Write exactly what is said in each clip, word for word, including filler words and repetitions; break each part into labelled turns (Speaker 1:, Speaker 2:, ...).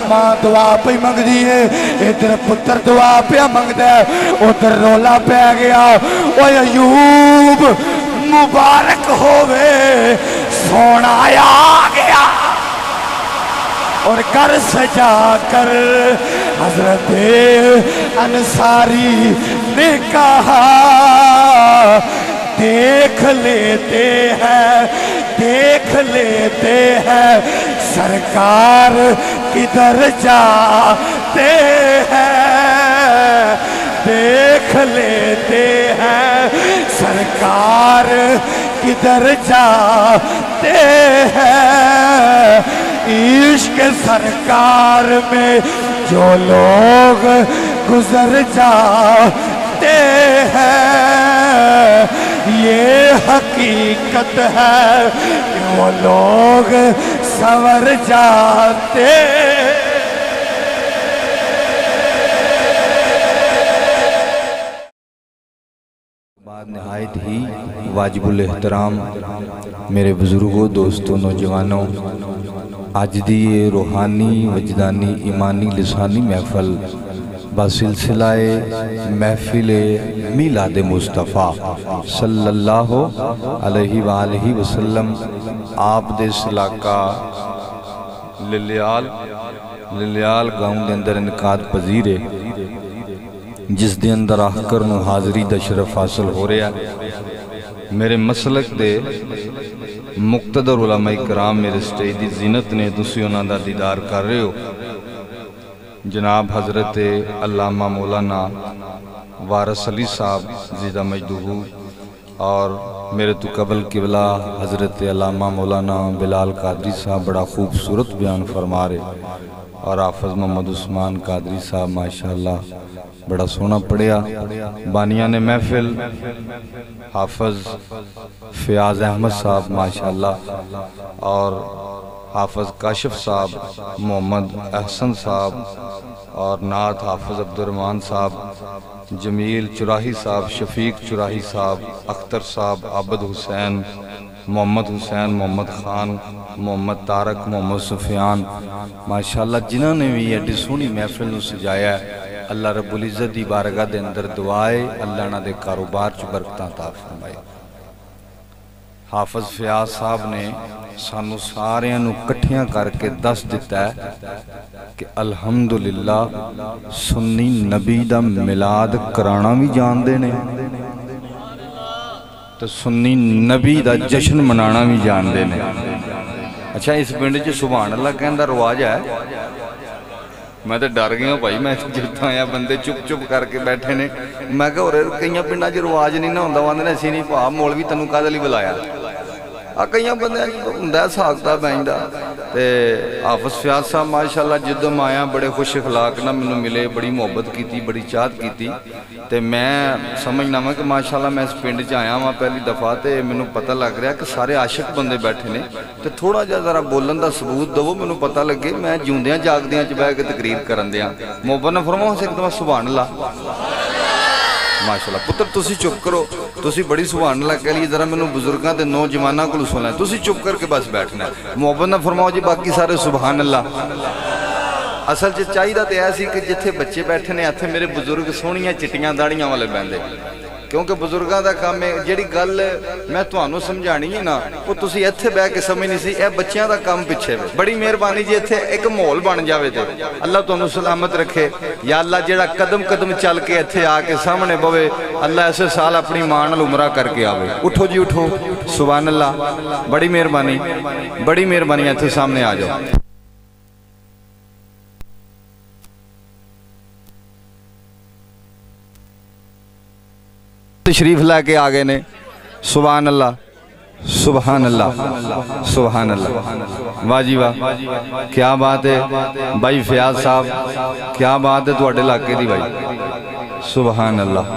Speaker 1: मां दुआ पे मंगदी है, इधर पुत्र दुआ पे मंगदा है, उधर रोला पै गया। ओए अयूब मुबारक होवे सोना आ गया। और घर सजा कर हजरत अंसारी ने कहा देख लेते हैं देख लेते हैं सरकार किधर जाते हैं, देख लेते हैं सरकार किधर जाते हैं। इश्क सरकार में जो लोग गुजर जाते हैं, ये हकीकत है कि वो लोग संवर जाते।
Speaker 2: बाद नहायत ही वाजिबुल एहतराम मेरे बुजुर्गों, दोस्तों, नौजवानों, आज दी ये रूहानी, वजदानी, ईमानी, लिसानी महफल बासिलसिलाए महफिल मीलाद मुस्तफ़ा सल्लल्लाहु अलैहि वालैहि वसल्लम आप दे इलाका लिलियाल लिलियाल गाँव के अंदर इनकाद पजीर है, जिस दे अंदर आकर नूं हाज़री दा शरफ हासिल हो रहा है। मेरे मसलक दे मुक्तदर उलमा इकराम मेरे स्टेज दी ज़ीनत ने, तुसी उन्हां दा दीदार कर रहे हो। जनाब हज़रत अल्लामा मौलाना वारिस अली साहब ज़िदा मजदूहू और मेरे तो कबल किबला हज़रत अल्लामा मौलाना बिलाल कादरी साहब बड़ा खूबसूरत बयान फरमा रहे, और हाफ़िज़ मोहम्मद उस्मान कादरी साहब माशाअल्लाह बड़ा सोना पढ़िया। बानिया ने महफिल हाफ़िज़ फ़याज़ अहमद साहब माशाअल्लाह, और हाफ़िज़ काशिफ साहब, मोहम्मद अहसन साहब, और नात हाफ़िज़ अब्दुर्रहमान साहब, जमील चुराही साहब, शफीक चुराही साहब, अख्तर साहब, आबद हुसैन, मोहम्मद हुसैन, मोहम्मद खान, मोहम्मद तारक, मोहम्मद सुफियान माशाअल्लाह, जिन्हों ने भी एडी सोहनी महफिल नूं सजाया है। अल्लाह रब्बुल इज़्ज़त दी बारगाह दे अंदर दुआ है अल्लाह ना दे कारोबार च बरकतां अता फरमाए। हाफ़िज़ फ़याज़ साहब ने सानू सारियां नू इकट्ठियां करके दस दिता है कि अल्हम्दुलिल्लाह सुन्नी नबी दा मिलाद कराना भी जानदे ने, तो सुन्नी नबी दा जश्न मनाना भी जानदे ने। अच्छा, इस पिंड च सुभान अल्लाह कहने दा रिवाज है। मैं तो डर गया भाई, मैं जितना आया बंदे चुप चुप करके बैठे ने। मैं कहा और कई पिंडा च रिवाज नहीं ना होंदा, आंदे असीं नहीं भा मौलवी तैनूं काहदे लई बुलाया। आ कई बंदे हुंदा हिसाब किताब बैंदा। ते हाफ़िज़ फ़याज़ साहब माशाअल्लाह जदों मैं आया बड़े खुश अखलाक ना मैनूं मिले, बड़ी मुहब्बत की, बड़ी चाहत की। ते मैं समझना वा कि माशाअल्लाह मैं इस पिंड च आया वहाँ पहली दफ़ा, तो मैनूं पता लग रहा कि सारे आशिक बंदे बैठे ने। तो थोड़ा जिहा ज़रा बोलन का सबूत दवो, मैनूं पता लगे मैं जिउंदियां जागदियां च बह के तकरीर करन दियां। मोहब्बत नाल फरमाओ एक दफ़ा सुभान अल्लाह माशाअल्लाह। पुत्र तुसी चुप करो, तुसी बड़ी सुभान अल्लाह कह ली, जरा मैनूं बुजुर्गां ते नौजवानां कोल सुनना है, तुसी चुप करके बस बैठना है। मोहब्बत नाल फरमाओ जी, बाकी सारे सुभान अल्लाह। असल च चाहिदा ते ऐसी कि जिथे बच्चे बैठे ने इत्थे मेरे बुजुर्ग सोहणियां चिट्टियां दाड़ियां वाले बहंदे, क्योंकि बुजुर्गों का काम है। जिहड़ी गल मैं तुहानूं समझानी है ना, वो तुसी इत्थे बह के समझनी सी, यह बच्चों का काम पिछे वे। बड़ी मेहरबानी जी, इत्थे एक माहौल बन जाए तो अल्लाह तुहानूं सलामत रखे। या अल्लाह जिहड़ा कदम कदम चल के इत्थे आके सामने बवे, अल्लाह ऐसे साल अपनी मां नाल उमरा करके आवे। उठो जी उठो, सुभान अल्लाह, बड़ी मेहरबानी, बड़ी मेहरबानी, इत्थे सामने आ जाओ। तशरीफ लैके आ गए ने, सुभान अल्लाह, सुभान अल्लाह, सुभान अल्लाह, वाह जी वाह, क्या बात है भाई फ़याज़ साहब, क्या बात है तुहाडे इलाके दी भाई, सुभान अल्लाह।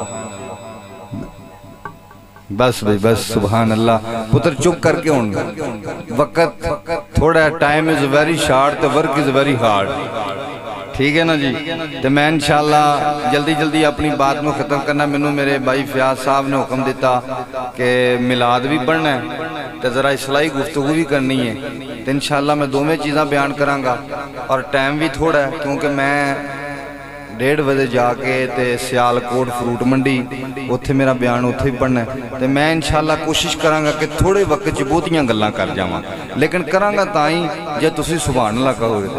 Speaker 2: बस भाई बस, सुभान अल्लाह। पुत्र चुप करके हुण वक्त थोड़ा, टाइम इज़ वेरी शॉर्ट, तो वर्क इज़ वेरी हार्ड, ठीक है ना जी। तो मैं इंशाअल्लाह जल्दी जल्दी अपनी बात में ख़त्म करना। मैनू मेरे भाई फ़याज़ साहब ने हुक्म दिता कि मिलाद भी पढ़ना है, तो ज़रा इस्लाही गुफ्तगू भी करनी है। تو انشاءاللہ میں دوویں چیزاں بیان کرانگا اور ٹائم بھی تھوڑا ہے کیونکہ میں ڈیڑھ بجے جا کے تے سیالکوٹ فروٹ منڈی اتھے میرا بیان اتھے بھی پڑھنا ہے تو میں انشاءاللہ کوشش کرانگا کہ تھوڑے وقت چ بہتیاں گلاں کر جاواں لیکن کرانگا تائیں جے تسی سبحان اللہ کہو گے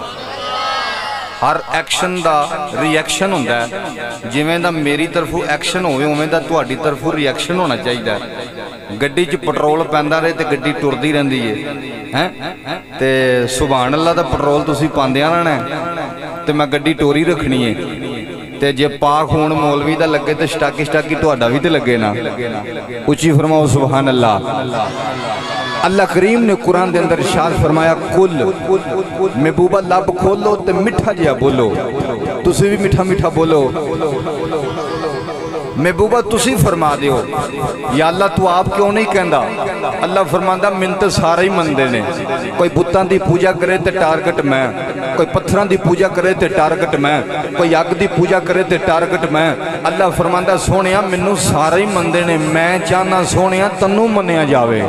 Speaker 2: ہر ایکشن دا ری ایکشن ہوندہ ہے جویں دا میری طرفوں ایکشن ہوئے ہوئے دا تہاڈی طرفوں ری ایکشن ہونا چاہیے گڈی چ پٹرول پیندا رہے تے گڈی ٹردی رہندی ہے تے سبحان اللہ دا پٹرول تسی پاندیاں رہنا ہے تے میں گڈی ٹوری رکھنی ہے تے جے پاک ہون مولوی دا لگے تے سٹاکی سٹاکی تہاڈا بھی تے لگے نا اچھی فرماؤ سبحان اللہ اللہ کریم نے قرآن دے اندر ارشاد فرمایا کل محبوبہ لب کھولو تے مٹھا جیا بولو تسی بھی مٹھا مٹھا بولو محبوبہ تسی فرما دیو یا اللہ تو آپ کیوں نہیں کہندا اللہ فرماندہ منت سارے ہی مندے نے کوئی بتان دی پوجا کرے تے ٹارگٹ میں کوئی پتھران دی پوجا کرے تے ٹارگٹ میں کوئی اگ دی پوجا کرے تے ٹارگٹ میں اللہ فرماندہ سونیا منو سارے ہی مندے نے میں چاہنا سونیا تنو منیا جاوے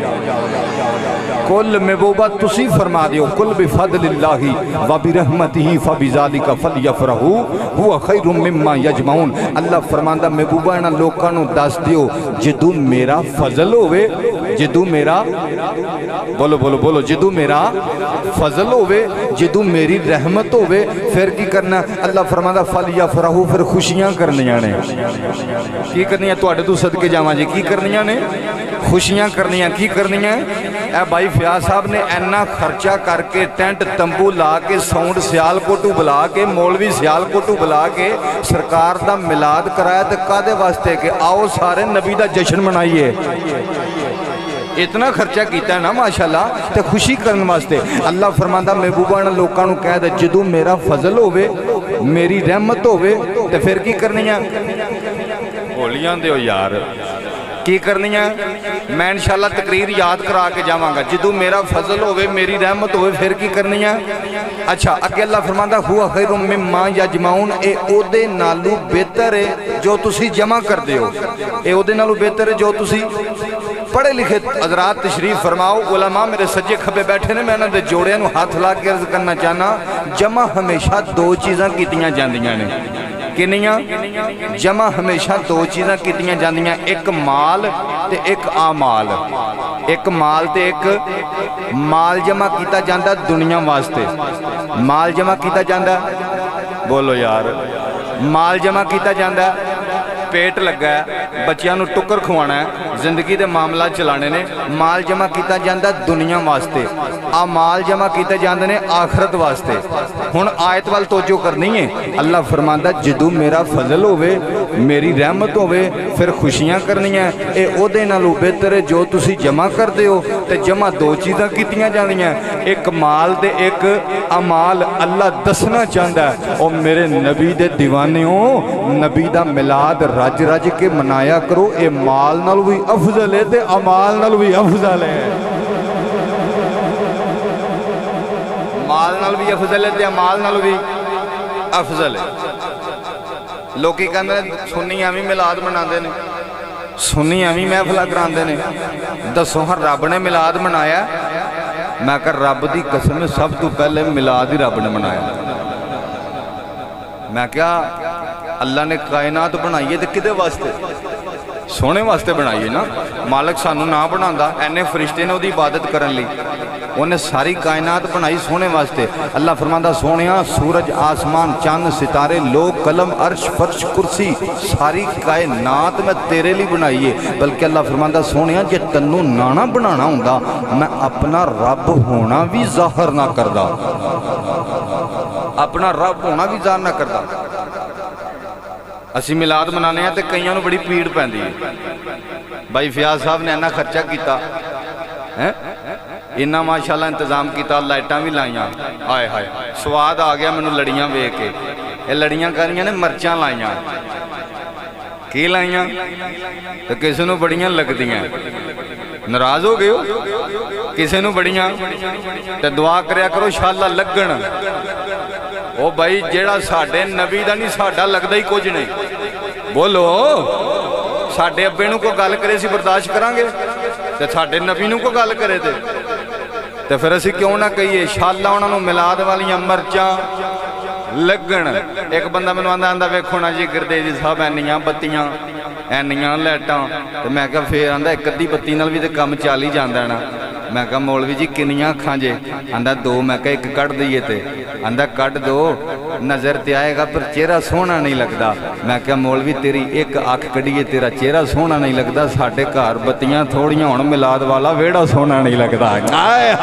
Speaker 2: کل محبوبہ تسی فرما دیو کل بفضل اللہ و برحمتہ فبذالک فلیفرحوا ہوا خیر مما یجمعون اللہ فرماندہ محبوبہ انہاں لوکاں نو دس دیو جدو میرا فضل ہوئے جدو میرا بولو بولو بولو جدو میرا فضل ہوئے جدو میری رحمت ہوئے پھر کی کرنا اللہ فرماندہ فلیفرحوا پھر خوشیاں کرنیاں نے کی کرنیاں تو اڈے تو صدقے جاواں جی کی کرنیاں نے خوشیاں کرنیاں کی کرنیاں اے بھائی فیاض صاحب نے اینا خرچہ کر کے ٹینٹ تمبو لا کے ساؤنڈ سیال کوٹو بلا کے مولوی سیال کوٹو بلا کے سرکار دا ملاد کرایا تے کادے واسطے کہ آؤ سارے نبی دا جشن منائیے اتنا خرچہ کیتا ہے نا ماشاءاللہ تے خوشی کرنے واسطے اللہ فرماندہ محبوبہ نے لوکاں نو کہہ دے جدو میرا فضل ہوئے میری رحمت ہوئے تے پھر کی کرنی ہے ہولیاں دیو یار کی کرنی ہے میں انشاءاللہ تقریر یاد کرا کے جاواں گا جدو میرا فضل ہوئے میری رحمت ہوئے پھر کی کرنی ہے اچھا اگے اللہ فرماندہ ہوا خیر مما یجمعون اے او دے نالو بہتر ہے جو تسی جمع کر دیو اے او دے نالو بہتر ہے جو تسی پڑھے لکھے حضرات تشریف فرماؤ علماء میرے سجے کھبے بیٹھے نے میں نے دے جوڑے نو ہاتھ لا کے عرض کرنا چاہنا جمع ہمیشہ دو چیزاں کیتیاں جاندیاں نے کنیاں جمع ہمیشہ دو چیزاں کیتیاں جاندیاں ایک مال تے ایک آمال ایک مال تے ایک مال جمع کیتا جاندہ دنیا واسطے مال جمع کیتا جاندہ بولو یار مال جمع کیتا جاندہ پیٹ لگا ہے بچیاں نو ٹکر کھوانا ہے زندگی دے معاملہ چلانے نے مال جمع کیتا جاندہ دنیا واسطے آ مال جمع کیتا جاندہ نے آخرت واسطے ہون آیت وال توجہ کرنی ہے اللہ فرماندہ جدو میرا فضل ہوئے میری رحمت ہوئے پھر خوشیاں کرنی ہیں اے او دے نالو بہتر ہے جو تسی جمع کر دے ہو تے جمع دو چیزاں کیتیاں جاندی ہیں ایک مال دے ایک امال اللہ دسنا چاہندہ ہے اور میرے نبی دے دیوانے ہوں نبی دا ملاد رج رج کے منایا کرو اے مال نالو بھی افضل ہے تے امال نالو بھی افضل ہے مال نال بھی افضل ہے تے امال نال بھی افضل ہے لوکی کہندے نے سنی ایویں ملاد مناندے نے سنی ایویں محفل کراندے نے دسو ہر رب نے ملاد منایا میں کہ رب دی قسم سب تو پہلے ملاد ہی رب نے منایا میں کیا اللہ نے کائنات بنائیے تے کدے واسطے سونے واسطے بنائیے نا مالک سانو نہ بناندہ اینے فرشتے نے وہ دی عبادت کرن لی انہیں ساری کائنات بنائی سونے واسطے اللہ فرماندہ سونیاں سورج آسمان چاند ستارے لوگ قلم عرش فرش کرسی ساری کائنات میں تیرے لی بنائیے بلکہ اللہ فرماندہ سونیاں جے تنو نانا بنانا ہوندہ میں اپنا رب ہونا بھی ظاہر نہ کردہ اپنا رب ہونا بھی ظاہر نہ کردہ اسی ملاد منانے ہیں تے کئیاں نو بڑی پیڑ پہن دی بھائی فیاض صاحب نے اینا خرچہ کیتا انہا ماشاءاللہ انتظام کیتا لائٹاں بھی لائیاں آئے آئے سواد آگیا میں نے لڑیاں بے کے یہ لڑیاں کریاں نے مرچاں لائیاں کی لائیاں تو کسی نو بڑیاں لگ دیاں نراز ہو گئے ہو کسی نو بڑیاں تو دعا کریا کرو شاءاللہ لگن او بھائی جیڑا ساڑھے نبی دا نہیں ساڑھا لگ دا ہی کچھ نہیں بولو ساڑھے ابے نو کو گال کرے سی برداشت کرانگے تے ساڑھے نبی نو کو گال کرے دے تو پھر اسی کیوں نہ کہیے شالا انہوں نے ملاد والیاں مرچاں لگن. ایک بندہ میں آندا آندا ویکھو نا جی گردے جی صاحب اینیاں بتیاں اینیاں لائٹاں. تو میں کہا پھر آندا ایک ادھی بتی نال بھی تے کم چل ہی جاندا نا. میں کہا مولوی جی کنیاں اکھاں جے؟ آندا دو. میں کہا ایک کٹ دئیے تے. آندا کٹ دو نظر تے آئے گا پر چہرہ سونا نہیں لگدا. میں کہا مولوی تیری ایک آنکھ کڈیے تیرا چہرہ سونا نہیں لگدا. ساڈے گھر بتیاں تھوڑیاں ہون ملاد والا ویڑا سونا نہیں لگدا. آئے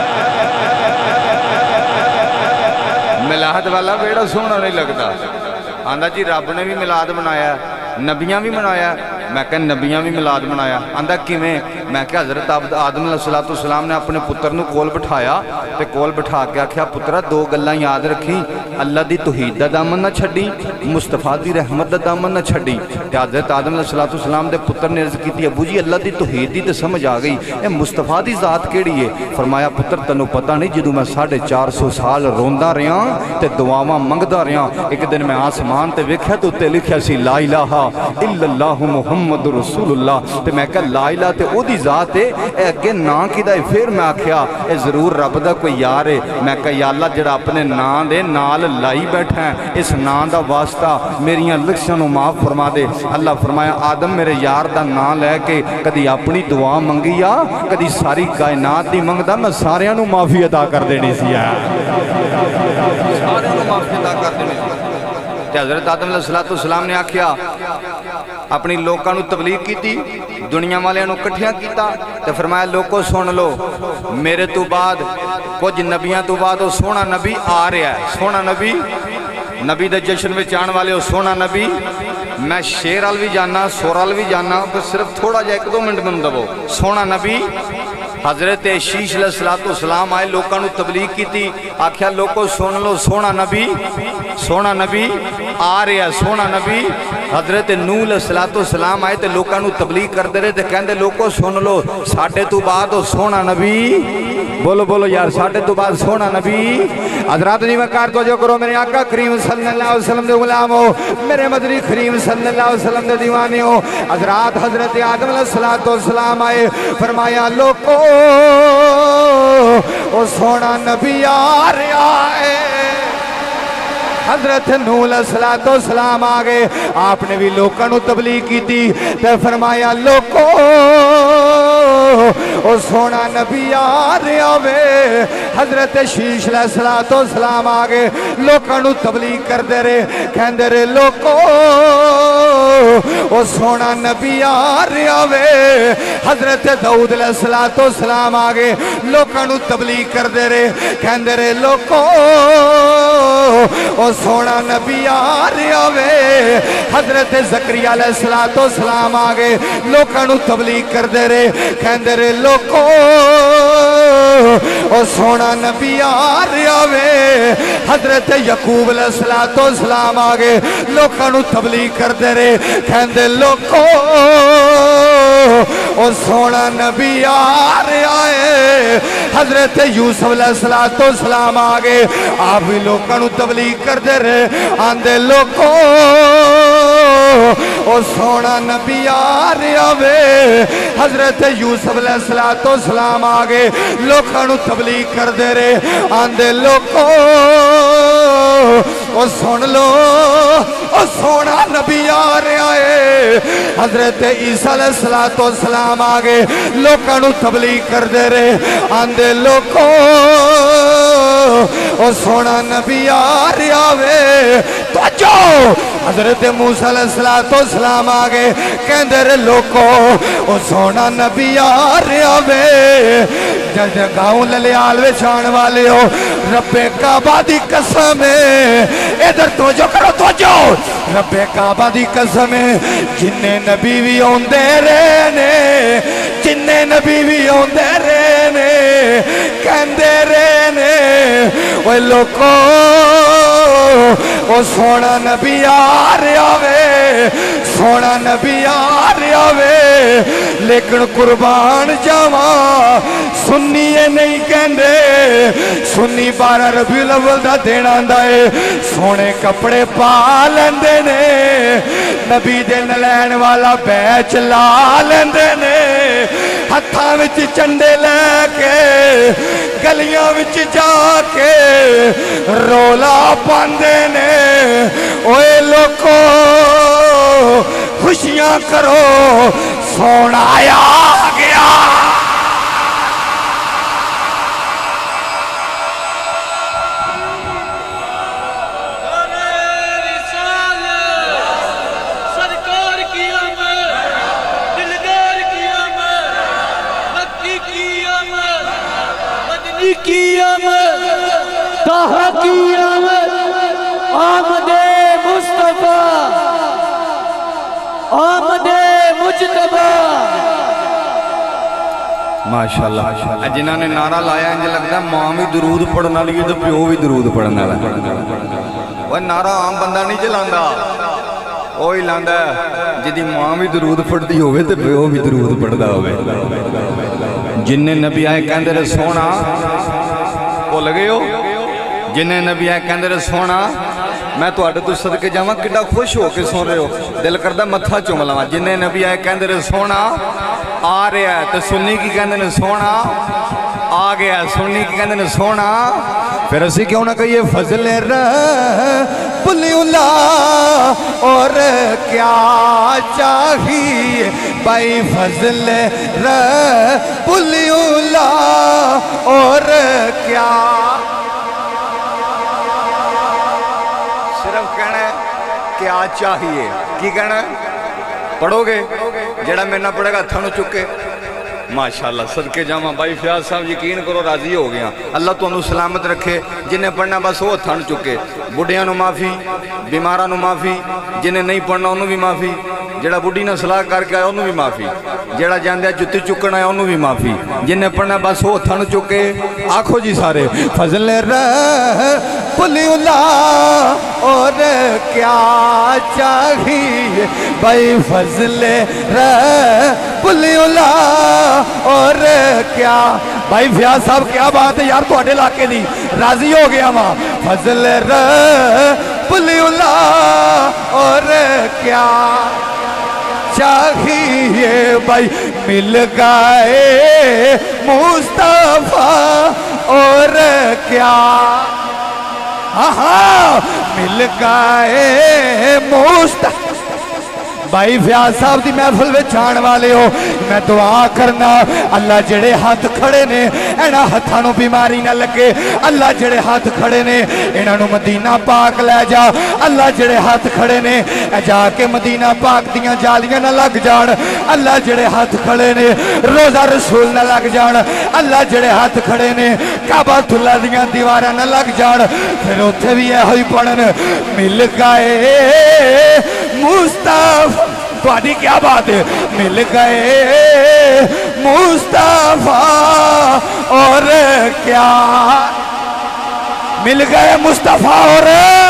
Speaker 2: ملاد والا ویڑا سونا نہیں لگدا. آندا جی رب نے بھی ملاد بنایا نبیاں بھی بنایا. میں کہا نبیاں بھی ملاد بنایا. آندا کیویں؟ میں کہا حضرت آدم علیہ السلام نے اپنے پتر نو کول بٹھایا تے کول بٹھا کے آکھیا پترا دو گلاں یاد رکھی اللہ دی توحید دا دامن نہ چھڈی مصطفیٰ دی رحمت دا دامن نہ چھڈی. تے حضرت آدم علیہ السلام دے پتر نے عرض کیتی ابو جی اللہ دی توحید دی تے سمجھ آ گئی اے مصطفیٰ دی ذات کیڑی ہے؟ فرمایا پتر تینوں پتہ نہیں جدوں میں ساڑھے چار سو سال روندا رہیا تے دعاواں منگدا رہیا ایک دن میں آسمان تے ویکھیا تے اوتے لکھیا سی لا الہ الا اللہ محمد رسول اللہ. تے میں کہا لا الہ تے او دی ذات ہے اے اگے نام کیدا ہے؟ پھر میں آکھیا اے ضرور رب دا کوئی یار ہے. میں کہا یا اللہ جڑا اپنے نام دے نال لائی بیٹھا ہے اس نام دا واسطہ میریاں لکشاں نو معاف فرما دے. اللہ فرمایا آدم میرے یار دا نام لے کے کدی اپنی دعا منگی آ کدی ساری کائنات دی منگدا میں ساریاں نو معافی عطا کر دینی سی. ساریاں نو معافی عطا کر دینی سی. تے حضرت آدم علیہ السلام نے آکھیا اپنی لوکاں نو تبلیغ کیتی دنیا والے نو کٹھیاں کیتا. تے فرمایا لوکو سن لو میرے تو بعد کچھ نبیاں تو بعد وہ سونا نبی آ رہا ہے. سونا نبی نبی دے جشن میں چان والے ہو سونا نبی. میں شیر آل بھی جانا سور آل بھی جانا پر صرف تھوڑا جا ایک دو منٹ من دبو. سونا نبی حضرت شیش علیہ السلام آئے لوکاں نو تبلیغ کیتی آکھیا لوکو سن لو سونا نبی سونا نبی آ رہا ہے. سونا نبی حضرت نوح علیہ السلام آئے تے لوکاں نو تبلیغ کر دے رہے تے کہندے لوکو سن لو ساڑھے تو بعد سونا نبی. بولو بولو یار ساڑھے تو بعد سونا نبی. حضرات جی وقار تو جو کرو میرے آقا کریم صلی اللہ علیہ وسلم دے غلام ہو میرے مدری کریم صلی اللہ علیہ وسلم دے دیوانے ہو. حضرات حضرت آدم علیہ السلام آئے فرمایا لوکو او سونا نبی آ رہا ہے. حضرت نوح علیہ السلام آگئے آپ نے بھی لوکاں نو تبلیغ کی تھی تے فرمایا لوکو او سونا نبی آ رہا وے. حضرت شیش علیہ السلام آگئے لوکاں نو تبلیغ کر دے رہے کہندے رہے لوکو او سونا نبی آ رہا وے. حضرت داؤد علیہ السلام آگئے لوکاں نو تبلیغ کر دے رہے کہندے رہے لوکو او سونا نبی آ رہا وے. حضرت زکریا علیہ السلام آگئے لوکاں نو تبلیغ کر دے رہے کہندے رہے لوکو او سونا نبی آ رہا وے. حضرت یعقوب علیہ السلام آگئے لوکاں نو تبلیغ کر دے رہے کہندے لوکو او سونا نبی آ رہا ہے. حضرت یوسف علیہ السلام آگئے آپ بھی لوکاں نو تبلیغ کر دے رہے آندے لوکو او سونا نبی آ رہا وے. حضرت یوسف علیہ السلام آگئے لوکاں نو تبلیغ کر دے رہے آندے لوکو او سن لو او سونا نبی آ رہا ہے. حضرت عیسیٰ علیہ السلام آگئے لوکاں نو تبلیغ کر دے رہے آندے لوکو او سونا نبی آ رہا وے. تو جو حضرت موسیٰ علیہ السلام آگئے کہندے رہے لوکو او سونا نبی آ رہا وے. جج گاؤں للیال وے چھان والے ہو رب کعبہ دی قسم ہے ادھر تو جو کرو تو جو رب کعبہ دی قسم ہے جننے نبی بھی ہوندے رہنے جننے نبی بھی ہوندے رہنے کہندے رہنے اوہ لوکو او سونا نبی آ رہا وے سونا نبی آ رہا وے. لیکن قربان جاواں سنی نہیں کہندے سنی بارہ ربیع الاول دا دن آندا ہے سونے کپڑے پا لیندے نے نبی دے نلین والا بیچ لا لیندے نے.
Speaker 1: ہتھاں وچ چنڈے لے کے گلیاں وچ جا کے رولا پاندے نے اوے لوکو خوشیاں کرو سونا آ گیا
Speaker 3: کی آمد کہاں کی آمد آمد مصطفیٰ آمد مجتبیٰ
Speaker 2: ماشاءاللہ جنہاں نے نعرہ لایا انجھے لگتا ہے ماں بھی درود پڑھنا لیے تو پیو بھی درود پڑھنا لیا وہ نعرہ عام بندہ نہیں چلاندہ وہی لاندہ ہے جدی ماں بھی درود پڑھتی ہوئے تو پیو بھی درود پڑھتا ہوئے جنہیں نبی آئے کہندے رہے سونا وہ لگے ہو جنہیں نبی آئے کہندے رہے سونا میں تو آٹھے تو صدقے جاواں کٹا خوش ہو کے سو رہے ہو دل کردہ متھا چوملا جنہیں نبی آئے کہندے رہے سونا آ رہا ہے تو سنی کی کہندے نے سونا آ گیا ہے سنی کی کہندے نے سونا پھر اسی کیوں نہ کہیے فضل رب اللہ اور کیا چاہیے بھائی فضل رب اللہ اور کیا صرف کہنا ہے کیا چاہیے کی کہنا ہے پڑھو گے جڑا میں نہ پڑھے گا تھنو چکے ماشاءاللہ صدقے جامعہ بھائی فیاض صاحب یقین کرو راضی ہو گیا اللہ تو انہوں سلامت رکھے جنہیں پڑھنا بس وہ تھن چکے بڑھیاں نو معافی بیمارہ نو معافی جنہیں نہیں پڑھنا انہوں بھی معافی جڑا بڑھی نہ صلاح کر کے آئے انہوں بھی معافی جڑا جاندیا جتی چکنا ہے انہوں بھی معافی جنہیں پڑھنا بس وہ تھن چکے آنکھو جی سارے فضل رب اللہ اور کیا چاہیے بھائی فضل رب اللہ اور کیا بھائی فیاض صاحب کیا بات ہے یار تو اٹھے لاکے دی راضی ہو گیا ماں فضل رب اللہ اور کیا چاہیے بھائی مل گئے مصطفیٰ اور کیا ہاں مل گئے مصطفیٰ بھائی فیاض صاحب دی محفل میں چھان والے ہو میں دعا کرنا اللہ جڑے ہاتھ کھڑے نے اینا ہتھانوں بیماری نہ لگے اللہ جڑے ہاتھ کھڑے نے انہوں مدینہ پاک لے جا اللہ جڑے ہاتھ کھڑے نے جا کے مدینہ پاک دیاں جالیاں نہ لگ جان اللہ جڑے ہاتھ کھڑے نے روزہ رسول نہ لگ جان اللہ جڑے ہاتھ کھڑے نے کعبہ اللہ دیاں دیوارہ نہ لگ جان پھر اتھے بھی ہے ہوئی پڑھن مل گئے مصطفیٰ تواڈی کیا بات ہے مل گئے مصطفیٰ اور کیا مل گئے مصطفیٰ اور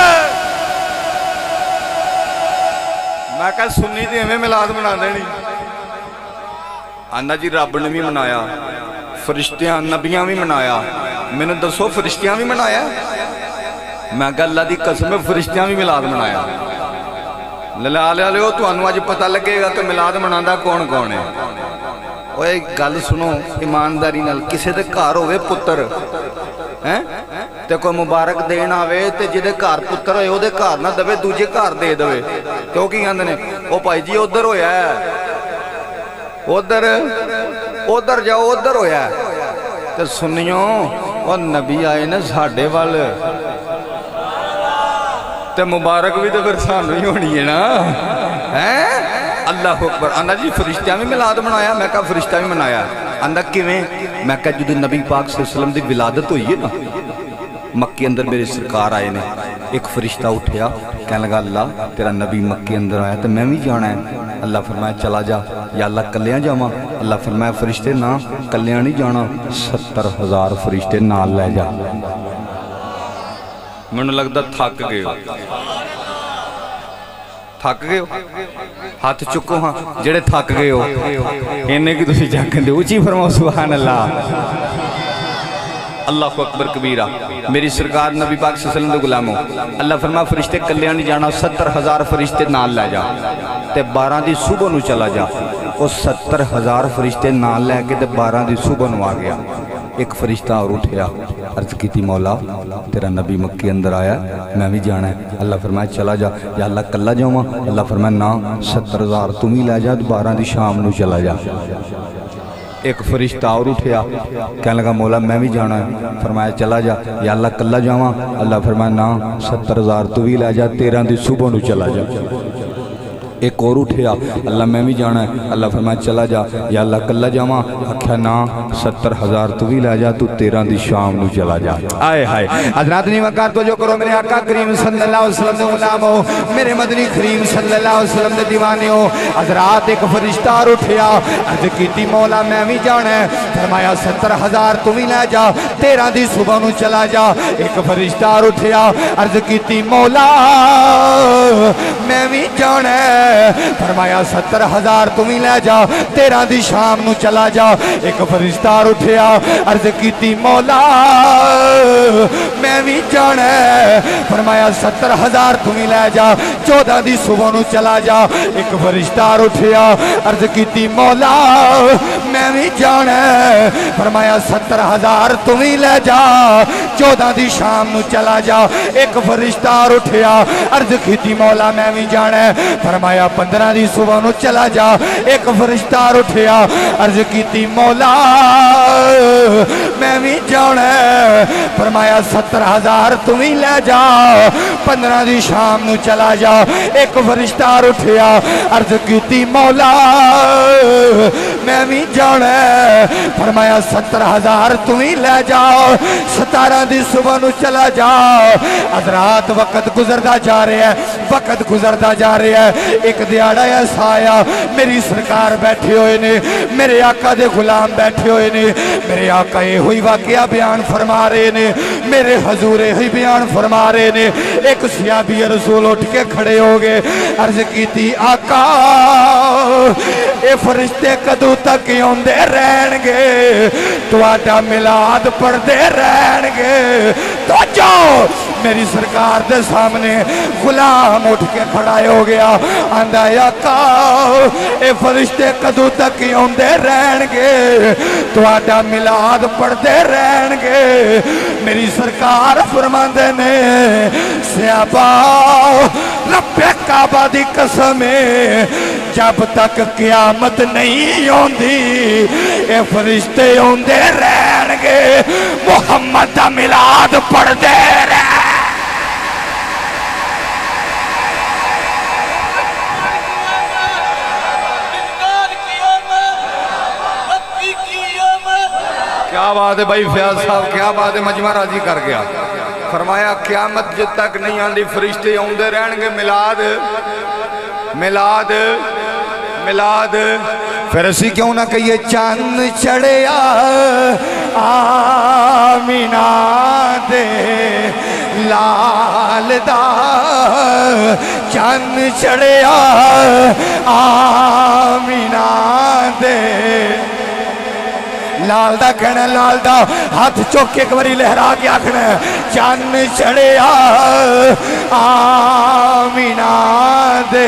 Speaker 2: میں کہا سنی تھی ہمیں ملاد منا دینی آندا جی رب نے بھی منایا فرشتیاں نبیاں بھی منایا میں نے دسو فرشتیاں بھی منایا میں کہا اللہ دی قسم فرشتیاں بھی ملاد منایا لالے والے ہو تو انہوں آج پتہ لگے گا کہ ملاد مناندہ کون کون ہے وہ ایک گل سنو ایمانداری نال کسے دے کار ہوئے پتر تے کوئی مبارک دین آوے تے جدے کار پتر ہوئے او دے کار نہ دوے دوجے کار دے دوے کیوں کی گاندے نے او پائی جی ادھر ہویا ہے ادھر ادھر جاؤ ادھر ہویا ہے تے سنیوں اور نبی آئے نے ساڑھے والے تے مبارک بھی تو پھر سانو ہی ہونی ہے نا اللہ اکبر آندا جی فرشتیاں بھی ملاد منایا میں کہا فرشتہ بھی منایا آندا کیویں میں کہا جدو نبی پاک صلی اللہ علیہ وسلم دی ولادت ہوئی ہے نا مکی اندر میرے سرکار آئے نے ایک فرشتہ اٹھیا کہنے لگا اللہ تیرا نبی مکی اندر آیا تو میں بھی جانا ہے اللہ فرمایا چلا جا یا اللہ کلیاں جاما اللہ فرمایا فرشتے نا کلیاں نہیں جانا ستر ہزار فرشتے نال لے جا میں نے لگتا تھک گئے ہو تھک گئے ہو ہاتھ چکو ہاں جڑے تھک گئے ہو انہیں کی تسی جاکن دے اچھی فرماؤ سبحان اللہ اللہ اکبر کبیرہ میری سرکار نبی پاک صلی اللہ علیہ وسلم دے غلام ہو اللہ فرمایا فرشتے کلیاں نہیں جانا ستر ہزار فرشتے نال لے جا تے بارہ دی صبح نو چلا جا وہ ستر ہزار فرشتے نال لے کے بارہ دی صبح نو آ گیا. ایک فرشتہ اور اٹھیا, عرض کی تھی مولا تیرا نبی مکے اندر آیا میں بھی جانا ہے. اللہ فرمایا چلا جا. یا اللہ کلا جاؤں؟ اللہ فرمایا نا ستر ہزار تم ہی لے جا, بارہ دی شام نو چلا جا. ایک فرشتہ اور اٹھیا, کہنے لگا مولا میں بھی جانا ہے. فرمایا چلا جا. یا اللہ کلا جاؤں؟ اللہ فرمایا نا ستر ہزار تو بھی لے جا, تیرہ دی صبح نو چلا جا. ایک اور اٹھیا, اللہ میں بھی جانا ہے. اللہ فرمایا چلا جا. یا اللہ کلا جاواں؟ آکھیا نا ستر ہزار تو بھی لے جا, تو تیرہ دی شام نو چلا جا. آئے ہائے حضرات نہیں وقار تو جو کرو میرے آقا کریم صلی اللہ علیہ وسلم دے غلام ہو, میرے مدنی کریم صلی اللہ علیہ وسلم دے دیوانے ہو. حضرات ایک فرشتہ اور اٹھیا, عرض کیتی مولا میں بھی جانا ہے. فرمایا ستر ہزار تو بھی لے جا, تیرہ دی صبح نو چلا جا. ایک فرشتہ اور اٹھیا, عرض کیتی مولا میں بھی جانا ہے. فرمایا ستر ہزار تم ہی لے جا, تیرہ دی شام نو چلا جا. ایک فرشتہ اٹھیا, عرض کیتی مولا میں بھی جانا ہے. فرمایا ستر ہزار تم ہی لے جا, چودہ دی صبح نو چلا جا. ایک فرشتہ اٹھیا, عرض کیتی مولا میں بھی جانا ہے. فرمایا ستر ہزار تم ہی لے جا, چودہ دی شام نو چلا جا. ایک فرشتہ اٹھیا, عرض کیتی مولا میں بھی جانا ہے. فرمایا پندرہ دی صبح نو چلا جا. ایک فرشتہ اٹھیا, عرض کیتی مولا میں بھی جانا ہے. فرمایا ستر ہزار تم ہی لے جا, پندرہ دی شام نو چلا جا. ایک فرشتہ اٹھیا, عرض کیتی مولا میں بھی جانا ہے. فرمایا ستر ہزار تم ہی لے جا, ستارہ دی صبح نو چلا جا. حضرات وقت گزردا جا رہے ہیں, وقت گزردا جا رہے ہیں. ایک دیاڑا ایسا آیا, میری سرکار بیٹھے ہوئے نے, میرے آقا دے غلام بیٹھے ہوئے نے. میرے آقا یہ ہوئی واقعہ بیان فرما رہے نے, میرے حضور ہی بیان فرما رہے نے. ایک صحابی رسول اٹھ کے کھڑے ہو گئے, عرض کیتی آقا اے فرشتے کدو تک ہوندے رہن گے, تواڈا میلاد پڑھدے رہن گے. تو جاؤ. میری سرکار دے سامنے غلام اٹھ کے کھڑا ہو گیا, آندا آقا اے فرشتے کدو تک ہوندے رہن گے, تواڈا میلاد پڑھدے رہن گے. میری سرکار فرماندے نے صحابہ رب کعبہ دی قسم جب تک قیامت نہیں ہوندی اے فرشتے ہوندے رہن گے, محمد دا میلاد پڑھدے رہن. کیا بات ہے بھائی فیاض صاحب, کیا بات ہے, مجمع راضی کر گیا. فرمایا قیامت جب تک نہیں آندی فرشتے ہوندے رہن گے میلاد میلاد میلاد. پھر اسی کیوں نہ کہیے چاند چڑھیا آمینہ دے لال دا, چاند چڑھیا آمینہ دے لال دا کہنا, لال دا ہاتھ چوک کے ایک باری لہرا کے آکھنا چاند چڑھیا آمینہ دے.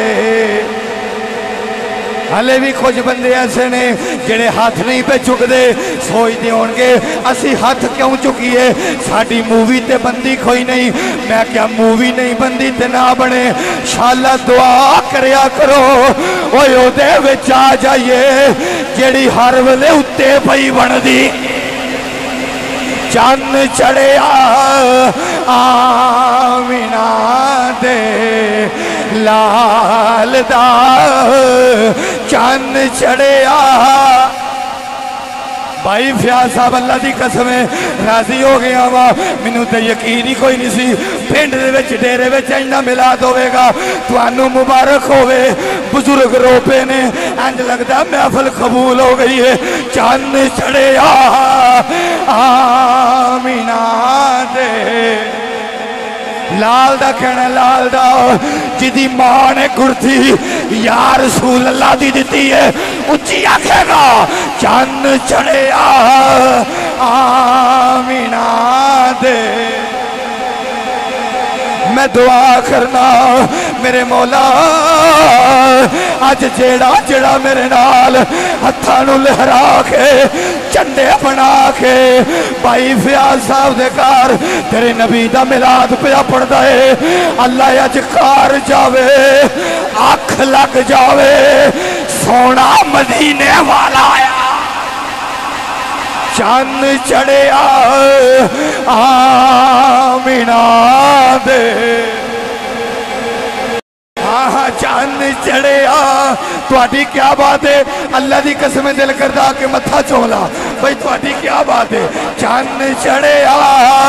Speaker 2: ہلے بھی کچھ بندے ایسے نے جڑے ہاتھ نہیں پہ چک دے, سوچ دے ہونگے اسی ہاتھ کیوں چکیے, ساڑی مووی تے بندی کوئی نہیں. میں کیا مووی نہیں بندی تے نہ بنے, شاءاللہ دعا کریا کرو اوہ او دے وچ آ جائیے جڑی ہر ویلے اتے پئی بن دی. چاند چڑھیا آمینہ دے لال دا, چاند چڑھیا. بھائی فیاض صاحب اللہ دی قسمیں راضی ہو گیا وا, مینوں تے یقین ہی کوئی نہیں سی پنڈ دے وچ ڈیرے وچ اینا میلاد ہوے گا. تانوں مبارک ہوے, بزرگ رو پے نے, انج لگدا محفل قبول ہو گئی ہے. چاند چڑھیا آمینہ دے لال دا کہنا, لال دا جدی ماں نے کرتی یا رسول اللہ دی دیتی ہے, اچھی آکھے گا چاند چڑھیا آمینہ دے. میں دعا کرنا
Speaker 1: میرے مولا اج جیڑا جیڑا میرے نال ہتھانو لہرا کے چنڈے بنا کے بھائی فیاض صاحب دے کار تیرے نبی دا میلاد پیا پڑھدا ہے اللہ اج کار جاوے آنکھ لگ جاوے سونا مدینے والا آیا چاند چڑھیا آمینہ دے ہاں چاند چڑھیا تواڈی کیا بات ہے اللہ دی قسم دل کردا کہ متھا چولا بھئی تواڈی کیا بات ہے چاند چڑھیا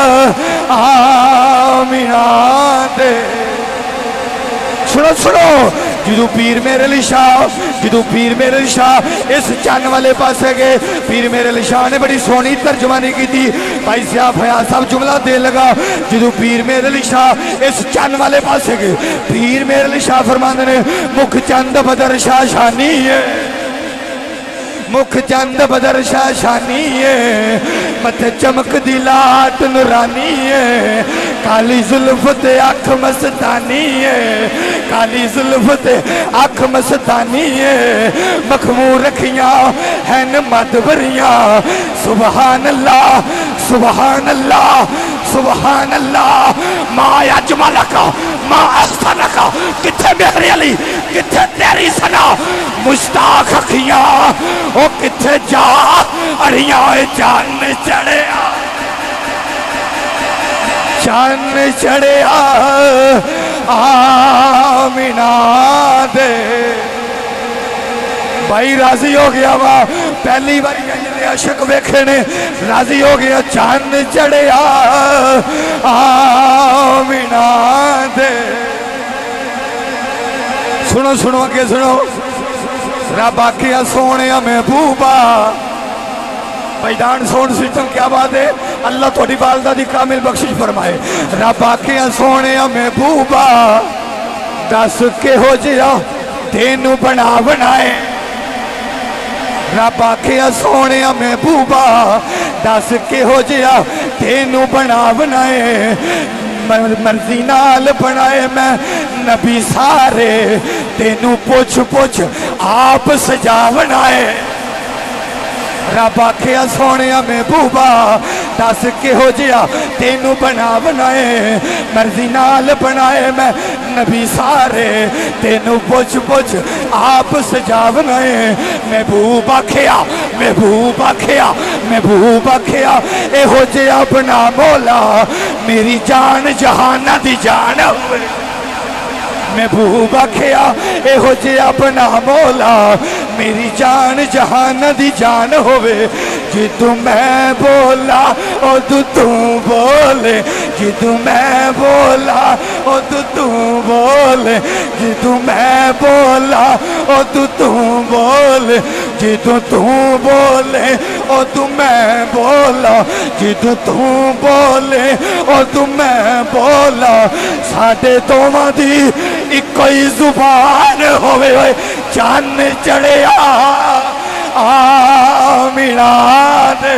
Speaker 1: آمینہ دے سنو سنو جدو پیر میرے علی شاہ جدو پیر میرے علی شاہ اس چن والے پاسے گئے پیر میرے علی شاہ نے بڑی سونی ترجمانی کی تھی بھائی سیاہ فیاض صاحب جملہ دے لگا جدو پیر میرے علی شاہ اس چن والے پاسے گئے پیر میرے علی شاہ فرماندے نے مکھ چند بدر شاہ شانی ہے مکھ چند بدر شاہ شانی ہے مت چمک دی لاٹ نورانی ہے کالی ظلفت آنکھ مستانی ہے کالی ظلفت آنکھ مستانی ہے مخمور رکھیاں ہیں مد بریاں سبحان اللہ سبحان اللہ سبحان اللہ ما اجملکا ما احسنکا کتھے میرے علی کتھے تیری سنا مشتاق اکھیاں او کتھے جا اڑیاں چاند چڑھیا چاند چڑھیا آمینہ دے بھائی راضی ہو گیا وا پہلی باری جنہیں عشق ویکھے نے راضی ہو گیا چاند چڑھیا آمینہ دے سنو سنو آگے سنو رب آکھیا سونے محبوبا میدان سون سسٹم کیا بات ہے اللہ تھوڑی والدہ دی کامل بخشش فرمائے رب آکھیا سونے محبوبا دس کے ہو جیا تینو بنا بنائے رب آکھیا سونے محبوبا دس کے ہو جیا تینو بنا بنائے مرضی نال بنائے میں نبی سارے تینو پوچھ پوچھ آپ سجا بنائے رب آکھیا سونے محبوبا دس کے ہو جیا تینو بنا بنائے مرضی نال بنائے میں نبی سارے تینو پوچھ پوچھ آپ سجا بنائے محبوب آکھیا محبوب آکھیا محبوب آکھیا اے ہو جیا بنا مولا میری جان جہانہ دی جان ہوئے محبوب آکھیا اے ہو جیا بنا مولا میری جان جہان دی جان ہوئے جدو میں بولا او تو تو بولے جدو میں بولا او تو تو بولے جدو میں بولا او تو تو بولے جدو تو بولے او تو میں بولا جدو تو بولے او تو میں بولا ساڑھے تو مدی ایک کوئی زبان ہوئے ہوئے چاند چڑھیا آمینہ دے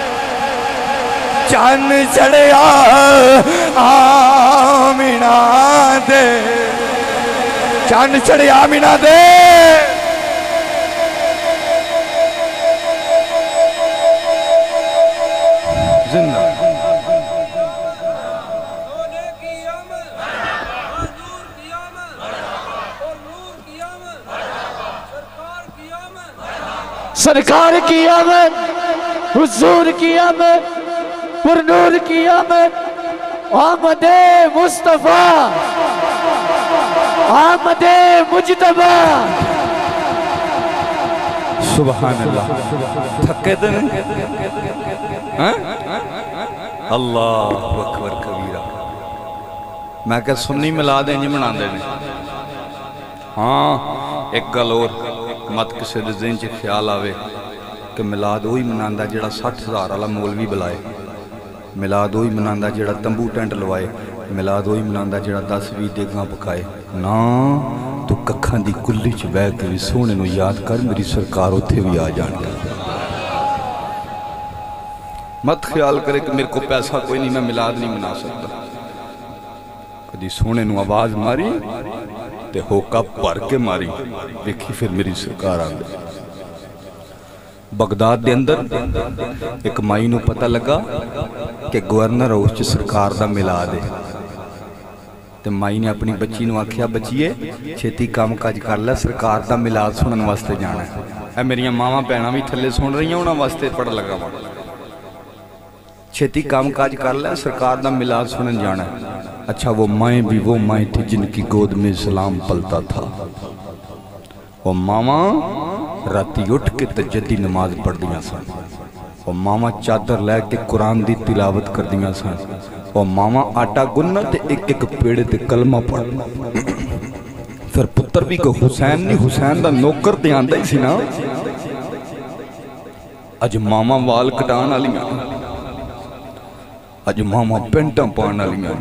Speaker 1: چاند چڑھیا آمینہ دے چاند چڑھیا آمینہ دے زندہ
Speaker 3: سرکار کی آمد حضور کی آمد پر نور کی آمد آمد مصطفیٰ آمد مجتبہ
Speaker 2: سبحان اللہ تھکے دن اللہ اکبر کبیرہ میں کہ سنی ملا دیں جی منا دیں ہاں ایک گل اور مت کسی دے ذہن چ خیال آوے کہ ملاد وہی مناندا جڑا سٹھ ہزار والا مولوی بلائے ملاد وہی مناندا جڑا تمبو ٹینٹ لوائے ملاد وہی مناندا جڑا دس بھی دیگاں پکائے نا تو ککھاں دی کلی چ بیٹھ کے بھی سونے نو یاد کر میری سرکار اوتھے بھی آ جان مت خیال کرے کہ میرے کو پیسہ کوئی نہیں میں ملاد نہیں منا سکتا کدی سونے نو آواز ماری تے ہوکا پر کے ماری دیکھی پھر میری سرکار آ گئی بغداد دے اندر ایک مائی نو پتہ لگا کہ گورنر ہاؤس چ سرکار دا میلاد ہے تے مائی نے اپنی بچی نو آکھیا بچیے چھیتی کام کاج کر لے سرکار دا میلاد سنن واسطے جانا ہے اے میری ماواں بہناں وی تھلے سن رہی ہیں انہاں واسطے پڑھ لگا وا چھیتی کام کاج کر لے سرکار دا میلاد سنن جانا ہے اچھا وہ مائیں بھی وہ مائیں تھی جن کی گود میں اسلام پلتا تھا وہ ماما راتی اٹھ کے تجدی نماز پڑھ دیا سن وہ ماما چادر لے کے قرآن دی تلاوت کر دیا سن وہ ماما آٹا گننا تے ایک ایک پیڑے تے کلمہ پڑھ پھر پتر بھی کو حسین نہیں حسین دا نوکر تے آندہ ہی سی نا اج ماما وال کٹان آلیاں اج ماما پینٹاں پان آلیاں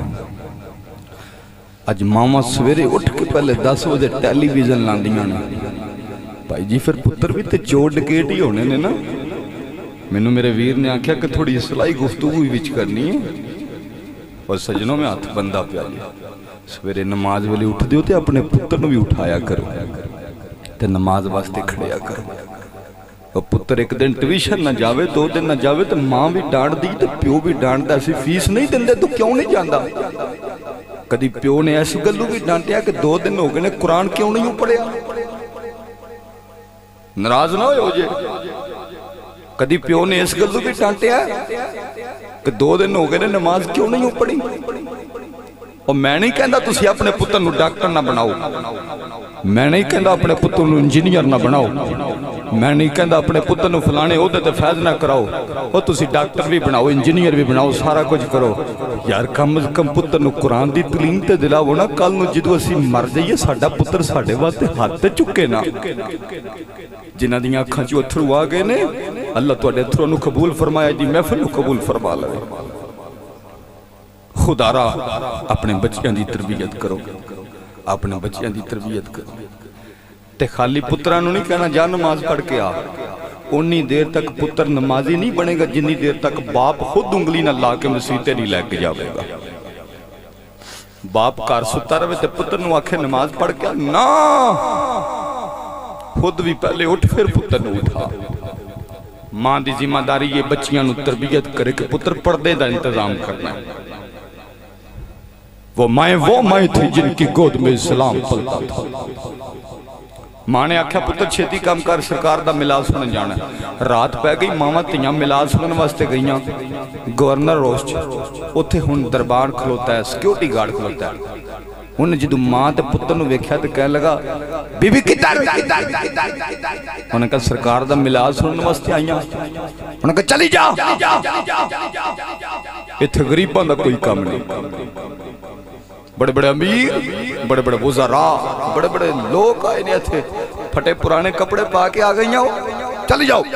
Speaker 2: اج ماما سویرے اٹھ کے پہلے دس بجے ٹیلی ویژن لاندیاں نے بھائی جی پھر پتر بھی تے چور ڈکیٹ ہی ہونے نے نا مینوں میرے ویر نے آکھیا کہ تھوڑی اصلاحی گفتگو ہی وچ کرنی ہے اور سجنوں میں ہاتھ بندہ پیا جی سویرے نماز ویلے اٹھ دیو تے اپنے پتر نو بھی اٹھایا کرو تے نماز واسطے کھڑیا کرو اور پتر ایک دن ٹویشن نہ جاوے دو دن نہ جاوے تو ماں بھی ڈانٹ دی تو پیو بھی ڈانٹ دا ایسی فیس نہیں دن دے تو کیوں نہیں جاندہ کدی پیو نے ایسی گلو بھی ڈانٹیا کہ دو دن ہو گئے نے قرآن کیوں نہیں پڑھیا ناراض نہ ہو جے کدی پیو نے اس گلو بھی ڈانٹیا کہ دو دن ہو گئے نے نماز کیوں نہیں پڑھی اور میں نہیں کہندا تسی اپنے پتر نو ڈاکٹر نہ بناؤ میں نہیں کہندا اپنے پتر نو انجینئر نہ بناؤ میں نہیں کہندا اپنے پتر نو فلانے عہدے تے فیض نہ کراؤ اور تسی ڈاکٹر بھی بناؤ انجینئر بھی بناؤ سارا کچھ کرو یار کم از کم پتر نو قرآن دی تعلیم تے دلاؤ نا کل نو جدو اسی مر جائیے ساڈا پتر ساڈے واسطے ہاتھ تے چکے نا جنہاں دیاں اکھاں چوں اتھرو آ گئے نے اللہ تواڈے اتھرو نو قبول فرمایا جی محفل نو قبول فرما لے خدا را اپنے بچیاں دی تربیت کرو اپنے بچیاں دی تربیت کرو تے خالی پترانو نہیں کہنا جا نماز پڑھ کے آ انی دیر تک پتر نمازی نہیں بنے گا جنی دیر تک باپ خود انگلی نہ لا کے مسیطے نہیں لے کے جاوے گا باپ کار ستا روے تے پتر نو آکھے نماز پڑھ کے نا خود بھی پہلے اٹھ پھر پتر نو اٹھا ماں دی ذمہ داری یہ بچیاں نو تربیت کرے کہ پتر پردے دا انتظام کرنا ہے وہ مائیں وہ مائیں تھی جن کی گود میں اسلام پلتا تھا ماں نے آکھا پتر چھیتی کام کر سرکار دا ملاد سنن جانا ہے رات پہ گئی ماما تیاں ملاد سنن واسطے گئیاں گورنر روسٹ اتھے ہن دربار کھلوتا ہے سیکیورٹی گارڈ کھلوتا ہے انہیں جدو ماں تے پتر نو ویکھیا تے کہنے لگا بی بی کدھر انہوں نے کہا سرکار دا ملاد سنن واسطے آئیاں انہوں نے کہا چلی جا اتھے غریباں دا کوئی کام نہیں بڑے بڑے امیر بڑے بڑے وزراء بڑے بڑے لوگ آئے نہیں تھے پھٹے پرانے کپڑے پا کے آگئیاں ہو چلی جاؤ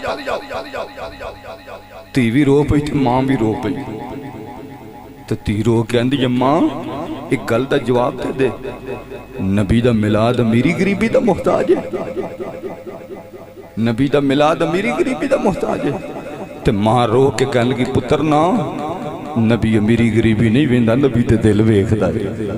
Speaker 2: تیوی رو پئی تھی ماں بھی رو پئی تو تی رو کے اندھی ماں ایک گل دا جواب دے دے نبی دا ملاد امیری غریبی دا محتاج ہے نبی دا ملاد امیری غریبی دا محتاج ہے تو ماں رو کے کہنے لگی پتر نا نبی امیری غریبی نہیں ویندہ نبی تے دل ویکھدا ہے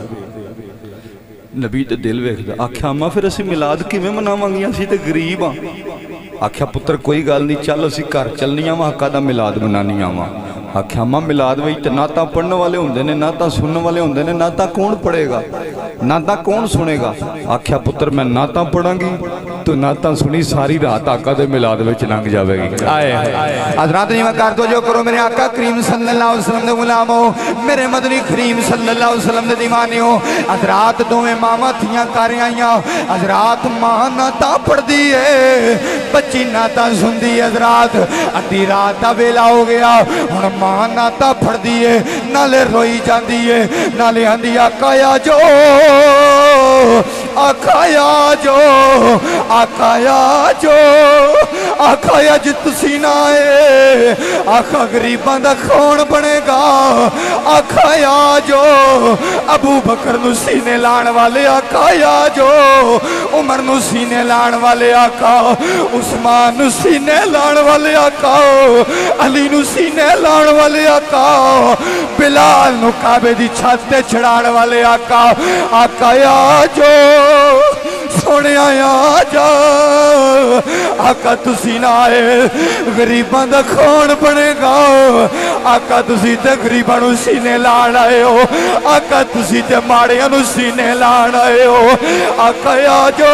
Speaker 2: نبی تے دل ویکھدا آکھیا اماں پھر اسی ملاد کی میں مناواں گیاں اسی تے غریب ہاں آکھیا پتر کوئی گل نہیں چل اسی گھر چلنیاں وا حقا دا ملاد منانیاں وا آکھیا اماں ملاد وہی تے نعتاں پڑھنے والے ہوندے نے نعتاں سننے والے ہوندے نے نعتاں کون پڑھے گا نعتاں کون سنے گا آکھیا پتر میں نعتاں پڑھاں گی تو نعتاں سنی ساری رات آقا دے ملاد وچ لنگ جاوے گی آئے
Speaker 1: حضرات نہیں مکار تو جو کرو میرے آقا کریم صلی اللہ علیہ وسلم دے غلام ہو میرے مدنی کریم صلی اللہ علیہ وسلم دے دیوانے ہو حضرات دویں ماما تھیاں کاریں آئیاں حضرات ماں نعتاں پڑھ دیئے بچی نعتاں سن دی حضرات ادھی رات دا ویلا ہو گیا ہن ماں نعتاں پڑھ دیئے نالے روئی جان دیئے نالے آندی آقا یا جو آقایا جو آقایا جو آقایا جی تسی نہ آئے آقا غریباں دا کون بنے گا آقایا جو ابو بکر نو سینے لان والے آقایا جو عمر نو سینے لان والے آقا عثمان نو سینے لان والے آقا علی نو سینے لان والے آقا بلال نو کعبے دی چھت تے چڑھان والے آقا آقایا جو سونے آیا جا آقا تسی نہ آئے غریباں دا کون بنے گا آقا تسی تے غریباں نو سینے لان آئے ہو آقا تسی تے ماڑیاں نو سینے لان آئے ہو آقایا جو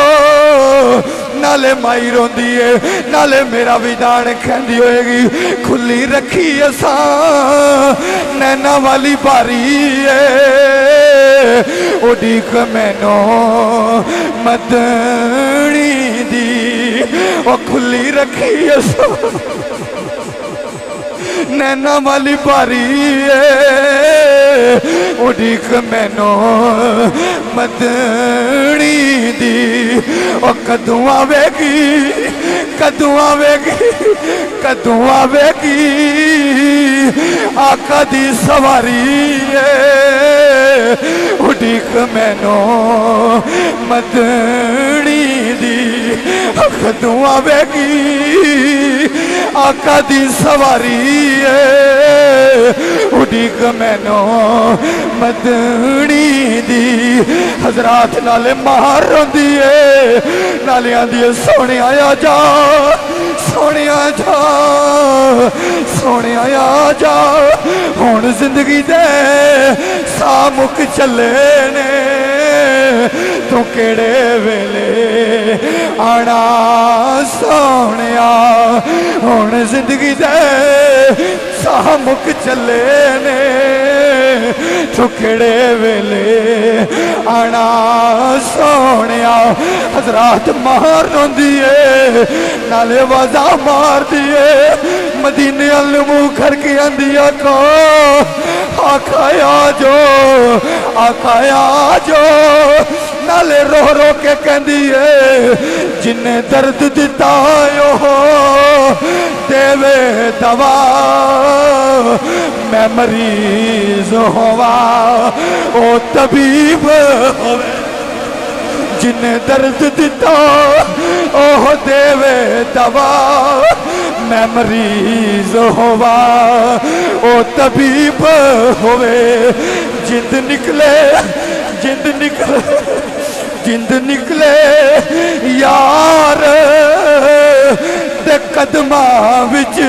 Speaker 1: نالے مائی رون دیئے نالے میرا ویدان کھیندی ہوئے گی کھلی رکھی اساں نینا والی باری ہے اڈیک میں نو مدنی دی وہ کھلی رکھی اساں نینا والی باری ہے اڈیک میں نو مدنی دی وہ کدوں آوے گی کدوں آوے گی کدوں آوے گی آقا دی سواری ہے اڈیک میں نو مدنی دی کدوں آوے گی آقا دی سواری ہے اڈیک میں نو مدنی دی حضرات نالے مار رون دیئے نالے آن دیئے سونے آیا جا سونے آیا جا سونے آیا جا ہون زندگی دے سامک چلے نے تو کیڑے ویلے آنا سونے آ ہون زندگی دے سامک چلے نے تو کیڑے ویلے آنا سونے آ حضرات مار رون دیئے نالے وازا مار دیئے مدینے علمو کر کے اندیا کو آقایا جو آقایا جو نالے رو رو کے کہندیے جنہیں درد دیتا ہو دیوے دوا میں مریض ہوا او طبیب ہوئے جنہیں درد دیتا اوہ دیوے دوا میں مریض ہوا او طبیب ہوئے جند نکلے جند نکلے جند نکلے یار دے قدماں وچ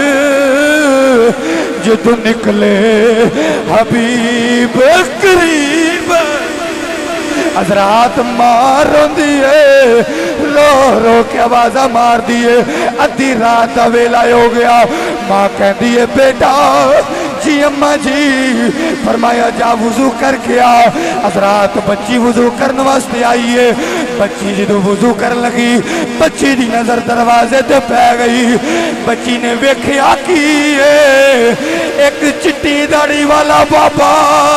Speaker 1: جدو نکلے حبیب قریب حضرات مار رون دیئے رو رو کے آوازہ مار دیئے ادھی رات ویلا ہو گیا ماں کہہ دیئے بیٹا جی اممہ جی فرمایا جا وضو کر کے آ حضرات بچی وضو کرنے واسطے آئیے بچی جدو وضو کر لگی بچی دی نظر دروازے تے پہ گئی بچی نے ویکھیا کیے ایک چٹی داڑھی والا بابا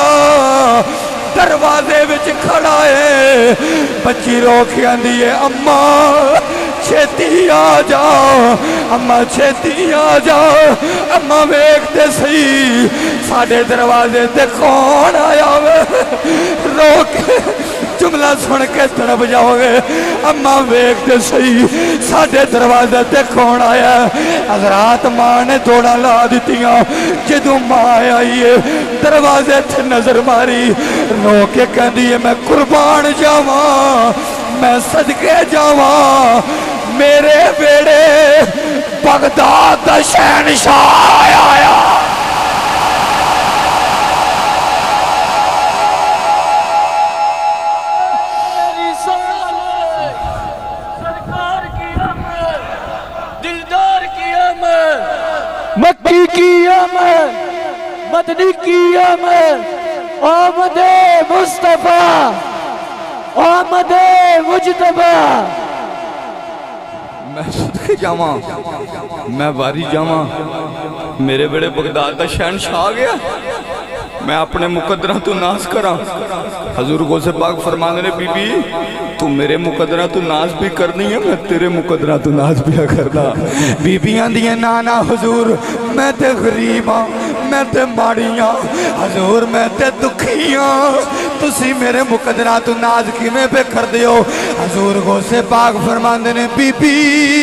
Speaker 1: دروازے وچ کھڑا ہے بچی رو کے آندی ہے اماں چھتی آ جاؤ اماں چھتی آ جاؤ اماں ویکھتے سی ساڑھے دروازے تے کون آیا وے رو کے جملہ سن کے طرف جاؤ گے اماں ویکھتے سی ساڑھے دروازے تے کون آیا حضرات ماں نے دوڑا لا دیتیاں جدو ماں آئیے دروازے تے نظر ماری رو کے کہندی ہے میں قربان جاواں میں صدقے جاواں میرے بیڑے بغداد دا شہنشاہ آیا
Speaker 3: مکی کی آمد مدنی کی آمد آمد مصطفیٰ آمد مجتبہ
Speaker 2: میں صدقے جاواں میں واری جاواں میرے بڑے بغداد دا شہنشاہ آ گیا میں اپنے مقدرہ تو ناز کرا. حضور غوث پاک فرمانے نے بی بی تو میرے مقدرہ تو ناز بھی کرنی ہے میں تیرے مقدرہ تو ناز بھی کرنا.
Speaker 1: بیبیاں دیئے نانا حضور میں تے غریب ہاں میں تے ماڑیاں حضور میں تے دکھیاں تسی میرے مقدرہ تو ناز کی میں پہ کر دیو. حضور غوث پاک فرماندے نے بی بی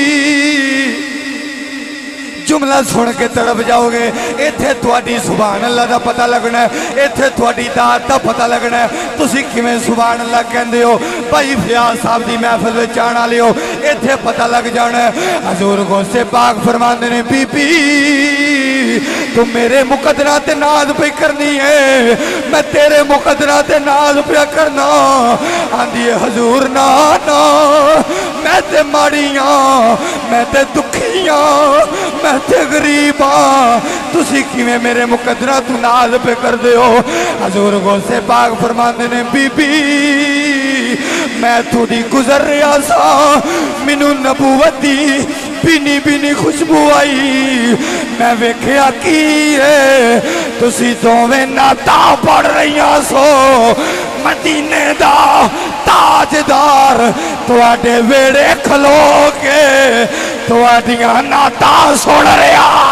Speaker 1: جملہ سن کے تڑپ جاؤ گے. ایتھے تواڈی سبحان اللہ دا پتہ لگنا ہے ایتھے تواڈی ذات دا پتہ لگنا ہے. تسی کیویں سبحان اللہ کہندے ہو بھائی فیاض صاحب دی محفل وچ آن والے ہو ایتھے پتہ لگ جانا ہے. حضور غوث پاک فرماندے نے بی بی تو میرے مقدرہ تے ناز پہ کرنی ہے میں تیرے مقدرہ تے ناز پہ کرنا. آندھی ہے حضور نا نا میں تے ماڑیاں میں تے دکھیاں میں تے غریباں تسی کیویں میرے مقدرہ تو ناز پہ کر دے ہو. حضور غوث پاک فرماندے نے بی بی میں تھوڑی گزر رہا سا منو نبوت دی بینی بینی خوشبو آئی میں ویکھیا کی ہے تسی دوویں ناتا پڑھ رہیاں سو مدینے دا تاجدار تواڈے ویڑے کھلو کے تواڈیاں ناتا سن رہا.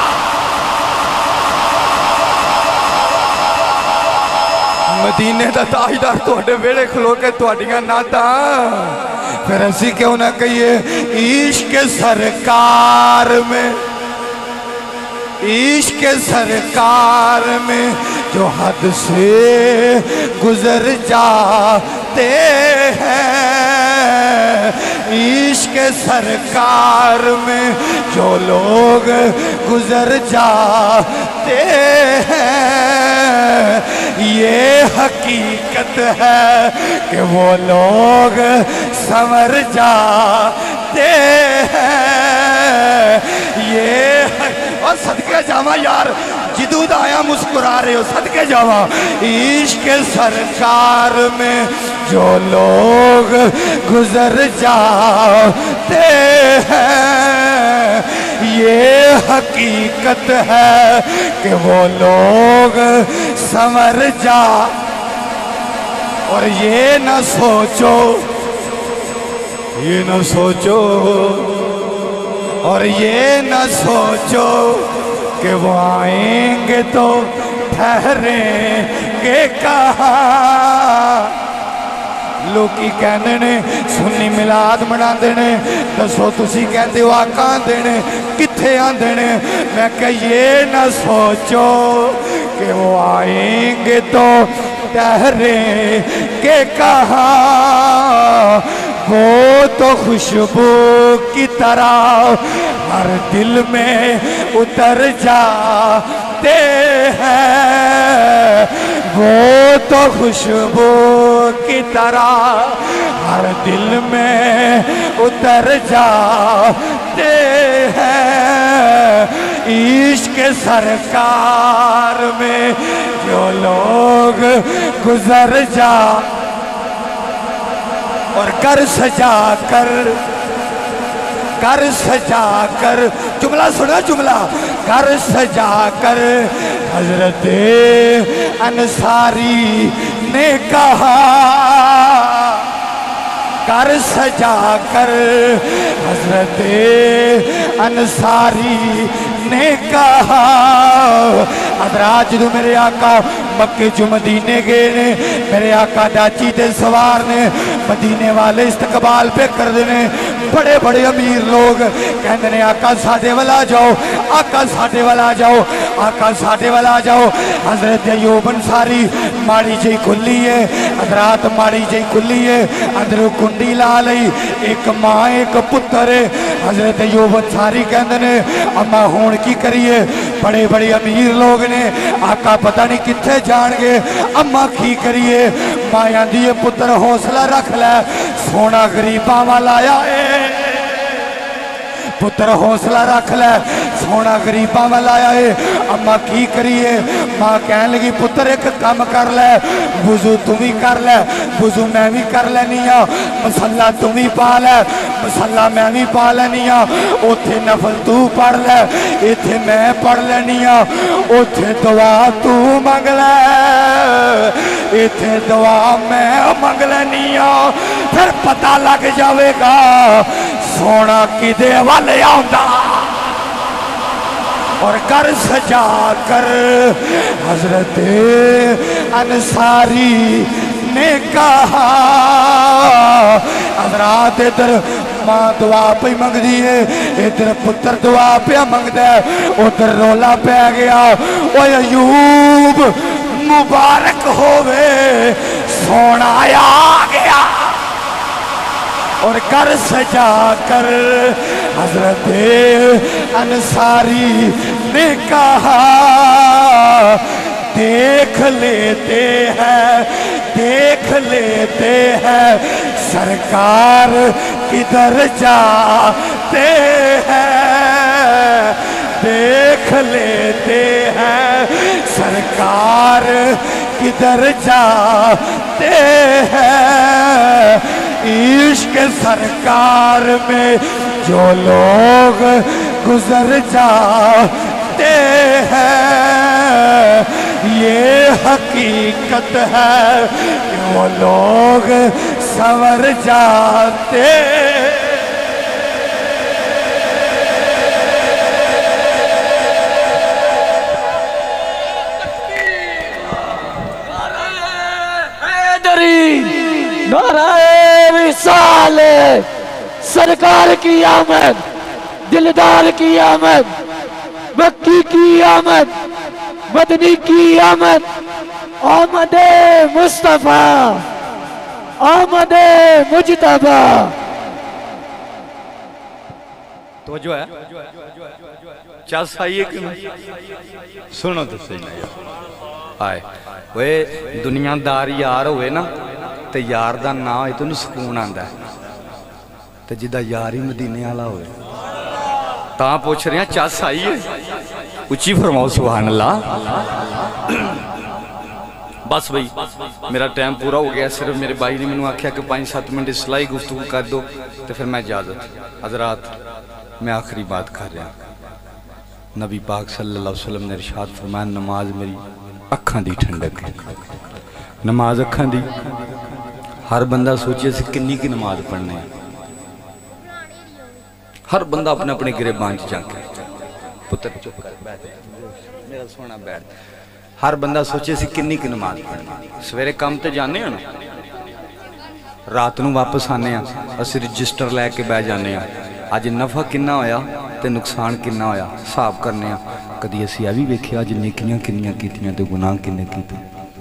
Speaker 1: مدینے دا تاجدار تواڈے ویڑے کھلو کے تواڈیاں ناتا پھر اسی کیوں نہ کہیے عشق سرکار میں عشق سرکار میں جو حد سے گزر جاتے ہیں عشق سرکار میں جو لوگ گزر جاتے ہیں یہ حقیقت ہے کہ وہ لوگ سنور جاتے ہیں. یہ اور صدقے جاواں یار جدود آیا مسکرا رہے ہو صدقے جاواں. عشق سرکار میں جو لوگ گزر جاتے ہیں یہ حقیقت ہے کہ وہ لوگ سنور جا. اور یہ نہ سوچو یہ نہ سوچو اور یہ نہ سوچو کہ وہ آئیں گے تو ٹھہریں گے کہاں. لوکی کہنے نے سنی ملاد منا دینے دسو تسی کہتے ہو آقا دینے کتھے آن دینے. میں کہ یہ نہ سوچو کہ وہ آئیں گے تو ٹھہریں گے کہاں. وہ تو خوشبو کی طرح ہر دل میں اتر جاتے ہیں. وہ تو خوشبو کی طرح ہر دل میں اتر جاتے ہیں. عشق سرکار میں جو لوگ گزر جا اور کر سجا کر کر سجا کر جملہ سنا جملہ کر سجا کر حضرت انصاری نے کہا کر سجا کر حضرت انصاری نے کہا. حضرات جدو میرے آقا مکے جو مدینے گئے نے میرے آقا ڈاچی تے سوار نے مدینے والے استقبال پہ کر دینے. بڑے بڑے امیر لوگ کہندے نے آقا ساڑھے والا جاؤ آقا ساڑھے والا جاؤ آقا ساڑھے والا جاؤ. حضرت ایوب انصاری ماڑی جائی کھلی ہے حضرات ماڑی جائی کھلی ہے اندر کنڈی لا لئی ایک ماں ایک پتر ہے. حضرت ایوب انصاری کہندے نے اما ہون کی کریے بڑے بڑے امیر لوگ نے آقا پتہ نہیں کتھے جان گے اما کی کریے. ماں دیئے پتر حوصلہ رکھ لے سونا غریباں والا آیا ہے پتر حوصلہ رکھ لے सोना गरीबां वाल आया है। अम्मा की करिए? मां कहन लगी पुत्र एक काम कर ले, वुजू तू भी कर ले, वुजू मैं भी कर लेनी आ, मसला तू भी पा ले, मसला मैं भी पा लेनी आ, उथे नफल तू पढ़ ले, इथे मैं पढ़ लेनी आ, उथे दुआ तू मंग ले, इथे दुआ मैं मंग लेनी आ, फिर पता लग जाएगा सोना किदे वाल आउंदा। और कर सजा कर हजरत अंसारी ने कहा। हजरात इधर मां दुआ पे मंगदी है, इधर पुत्र दुआ पे मंगदा है, उधर रोला पै गया। ओ अयूब मुबारक होवे सोना आ गया। और कर सजा कर हजरत अंसारी ने कहा देख लेते हैं, देख लेते हैं सरकार किधर जाते हैं, देख लेते हैं सरकार किधर जाते हैं। इश्क सरकार में जो लोग गुजर जाते हैं, ये हकीकत है कि वो लोग संवर जाते।
Speaker 3: नाराए विसाल सरकार की आमद, दिलदार की आमद, मक्की की आमद, मदनी की आमद, आमद मुस्तफा, आमद मुजतबा।
Speaker 2: तो जो है चल सही है कि सुनो तो सही नहीं आए वे दुनियादार यार होए ना ते यार दा ना होए तो सुकून आंदा है, ते जिदा यार ही मदीने वाला होए तां पूछ रहे हैं चस आई है। उच्ची फरमाओ सुभान अल्लाह। बस भाई मेरा टाइम पूरा हो गया, सिर्फ मेरे भाई ने मैंने आख्या कि पाँच सत्त मिनट सिलाई गुफ्तगू कर दो तो फिर मैं इजाजत। हजरात मैं आखिरी बात कर रहा, नबी पाक सल्लल्लाहु अलैहि वसल्लम ने इरशाद फरमाया नमाज मेरी अखां दी ठंडक है। नमाज अखां दी, हर बंदा सोचे से किन्नी की नमाज पढ़ने, हर बंदा अपने अपने गिरेबान च जाके पुत्र चुप कर बैठ मेरा सोना बैठ, हर बंदा सोचे से किन्नी की नमाज पढ़नी। सवेरे काम ते जाने ना, रात नूं वापस आने असीं रजिस्टर लैके बह जाने, अज नफा किन्ना होया ते नुकसान किन्ना होया हिसाब करने। कदी असीं यह भी वेखिया अज नेकियां किन्नियां कीतियां ते गुनाह किन्ने कीते।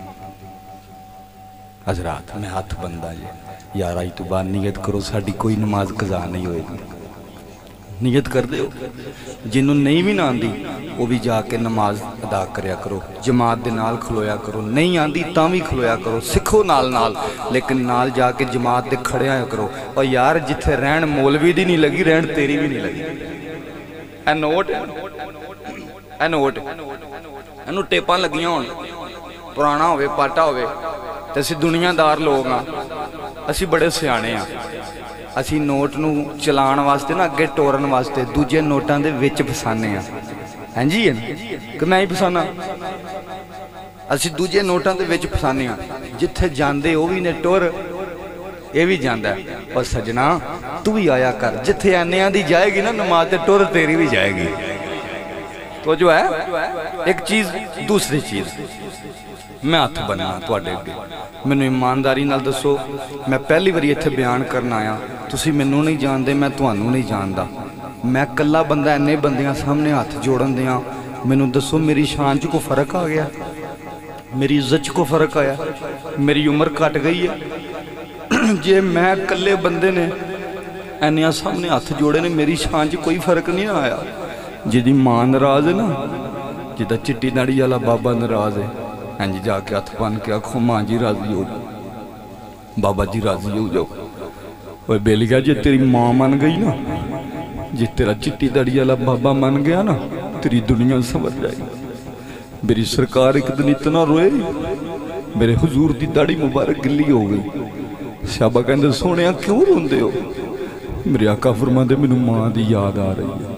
Speaker 2: हजरात मैं हाथ बंदा जी यार अज तो बाद नीयत करो साड़ी कोई नमाज कज़ा नहीं होएगी, नीयत कर दो। जिन्हों नहीं भी ना आती वो भी जाके नमाज अदा करया करो, जमात दे नाल खलोया करो, नहीं आती तां भी खलोया करो, सिखो नाल नाल, लेकिन नाल जाके जमात दे खड़िया करो। और यार जिथे रहन मौलवी दी नहीं लगी रहन तेरी भी नहीं लगी। ए नोट ए नोट इनू टेपां लगियां होण, पुराना होवे पाटा होवे ते असीं दुनियादार लोग हाँ, असीं बड़े सियाणे हाँ। असी नोट नू चलाण वास्ते ना अगे टोरन वास्ते दूजे नोटां दे विच फसाने आ। हां जी है कि मैं ही फसाना? असी दूजे नोटां दे विच फसाने आ, जिथे जांदे ओ भी ने टोर ये भी जांदा है। और सजना तू भी आया कर, जिथे आनियां दी जाएगी ना नमाज ते टोर तेरी भी जाएगी। तो जो है एक चीज दूसरी चीज मैं हथ बनना तुहाडे अगे, मैनू ईमानदारी नाल दसो, मैं पहली बारी इत्थे बयान करन आया, तुसी मैनू नहीं जानते, मैं तुहानू नहीं जानदा, मैं कल्ला बंदा इन्ने बंदियां सामने हथ जोड़न दियां, मैनू दसो मेरी शान च कोई फर्क आ गया, मेरी इज्जत च कोई फर्क आया, मेरी उम्र घट गई है? जे मैं कल्ले बंदे ने इन्नियां सामने हथ जोड़े ने, मेरी शान च कोई फर्क नहीं आया। जिहदी मां नाराज है ना, जिहदा चिट्टी दाड़ी वाला बाबा नाराज है, हाँ जी जाके हथ बन के आखो मां जी राजी हो जाओ, बाबा जी राजी हो जाओ। और बेलिया जे तेरी मां मन गई ना, جی تیرا چٹی داڑی والا بابا من گیا نا تیری دنیا سمجھ جائے گی۔ میری سرکار ایک دن اتنا روئے میرے حضور دی داڑی مبارک گلی ہو گئی۔ صحابہ کہندے سونے کیوں روندے ہو؟ میرے آقا فرماندے مینوں ماں دی یاد آ رہی ہے۔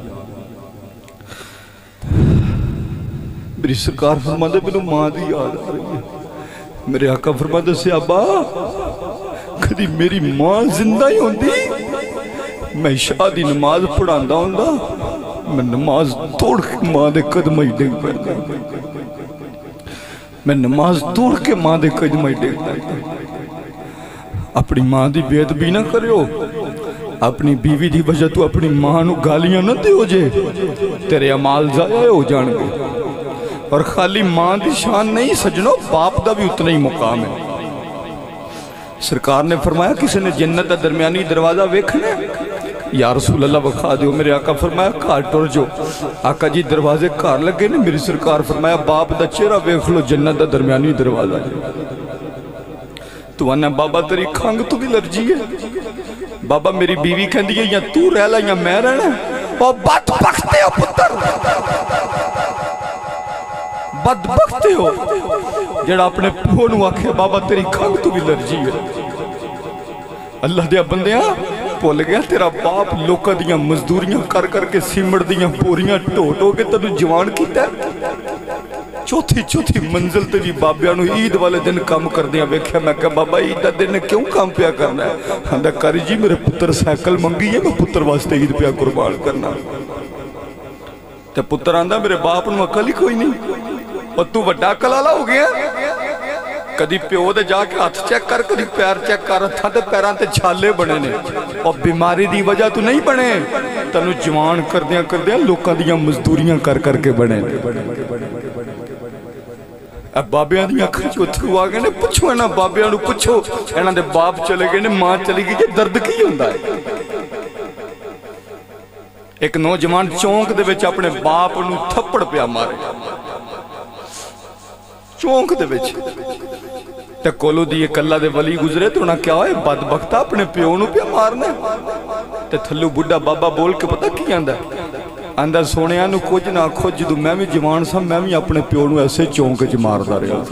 Speaker 2: میری سرکار فرماندے مینوں ماں دی یاد آ رہی ہے۔ میرے آقا فرماندے صحابہ کدی میری ماں زندہ ہی ہوندی میں عشاء دی نماز پڑھاندا ہوندا میں نماز توڑ کے ماں دے قدم ہی ڈگ پیندا میں نماز توڑ کے ماں دے قدم ہی ڈگ پیندا۔ اپنی ماں دی بے ادبی نہ کریو، اپنی بیوی دی وجہ تو اپنی ماں نو گالیاں نہ دیو جے، تیرے اعمال ضائع ہو جان گے۔ اور خالی ماں دی شان نہیں سجنو، باپ دا بھی اتنا ہی مقام ہے۔ سرکار نے فرمایا کسی نے جنت دا درمیانی دروازہ ویکھنا ہے یا رسول اللہ بخا دیو۔ میرے آقا فرمایا کار ٹر جو۔ آقا جی دروازے کار لگے نے، میری سرکار فرمایا باپ دا چہرہ ویکھ لو جنت دا درمیانی دروازہ ہے۔ تو آنا بابا تیری کھنگ تو بھی لرجی ہے، بابا میری بیوی کہندی ہے یا تو رہلا یا میں رہنا، اور بدبختے ہو پتر، بدبختے ہو جڑا اپنے پیو نو آکھے بابا تیری کھنگ تو بھی لرجی ہے۔ اللہ دیا بندیاں بھول گیا تیرا باپ لوکاں دیاں مزدوریاں کر کر کے سیمڑ دیاں بوریاں ٹو ٹو کے تنو جوان کیتا ہے۔ چوتھی چوتھی منزل تے بھی بابیاں نو عید والے دن کام کر دیا ویکھیا۔ میں کہا بابا عید دا دن کیوں کام پیا کرنا ہے؟ ہندہ کاری جی میرے پتر سائیکل منگی ہے، میں پتر واسطے عید پیا قربان کرنا۔ تے پتر آندہ میرے باپ نو عقل ہی کوئی نہیں، اور تو وڈا کلالا ہو گیا۔ کدی پیو دے جا کے ہاتھ چیک کر، کدی پیر چیک کر، ہتھاں تے پیراں تے چھالے بنے نے، اور بیماری دی وجہ تو نہیں بنے، تنو جوان کر دیا کر دیا لوکاں دیاں مزدوریاں کر کر کے بنے۔ اب بابیاں دیاں کھچو تھرو آگے نے پچھو اینا بابیاں نو پچھو اینا دے باپ چلے گئے نے ماں چلے گئی، یہ درد کی ہوندہ ہے؟ ایک نوجوان چونک دے وچ اپنے باپ نو تھپڑ پیا مارے، چونک دے وچ تے کولو دی ایک اللہ دے ولی گزرے تو انہاں کیا ہوئے بدبختہ اپنے پیو نو پیا مارنے۔ تے تھلو بڑھا بابا بول کے پتہ کی آندہ ہے؟ آندہ سونے آنو کچھ نہ کھوج دو، میں بھی جوان سا میں بھی اپنے پیو نو ایسے چونک چ مار دا رہا۔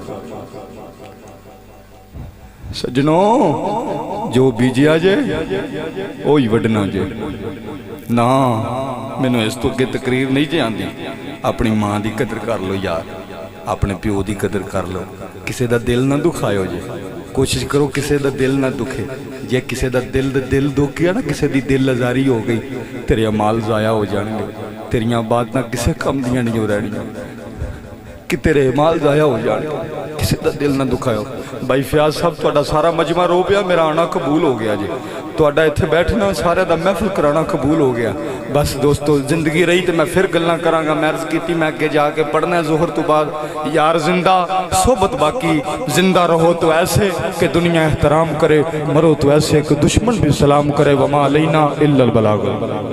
Speaker 2: سجنوں جو بیجی آجے اوہی وڈنا جے نا، میں نے اس تو کہ تقریر نہیں جے آندی۔ اپنی ماں دی قدر کر لو یار، اپنے پیو دی قدر کر لو، کسے دا دل نہ دکھائے ہو جے، کوشش کرو کسے دا دل نہ دکھے۔ جے کسے دا دل دا دل دکھیا نا، کسے دی دل لزاری ہو گئی، تیرے عمال ضائع ہو جانے گے، تیریاں بات نہ کسے کم دیاں نہیں ہو رہنی کہ تیرے عمال ضائع ہو جانے گے، کسے دا دل نہ دکھائے ہو۔ بھائی فیاض صاحب توڑا سارا مجمع رو پیا، میرا آنا قبول ہو گیا جی، توڑا اتھے بیٹھنا سارے دا محفل کرانا قبول ہو گیا۔ بس دوستو زندگی رہی تو میں پھر گلنا کرانگا، میں عرض کیتی میں کہ جا کے پڑھنا ہے ظہر تو بعد، یار زندہ صحبت باقی، زندہ رہو تو ایسے کہ دنیا احترام کرے، مرو تو ایسے کہ دشمن بھی سلام کرے، وما علینا الا البلاغ۔